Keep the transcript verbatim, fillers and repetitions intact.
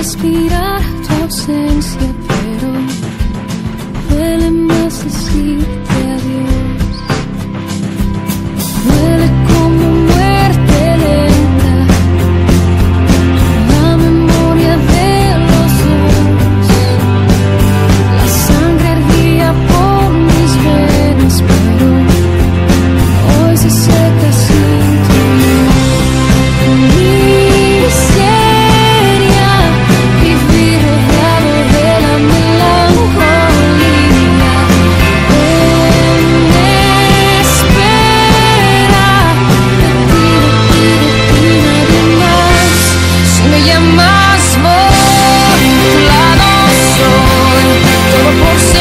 respirar tu ausencia, pero duele más decirte adiós. Duele como muerte lenta, la memoria de los dos. La sangre hervía por mis venas, pero hoy se seca sin tu amor. Miseria, vivir rodeado de la melancolía. En espera de ti, de ti, de ti, nadie más. Si me llamas voy, a tu lado soy, todo por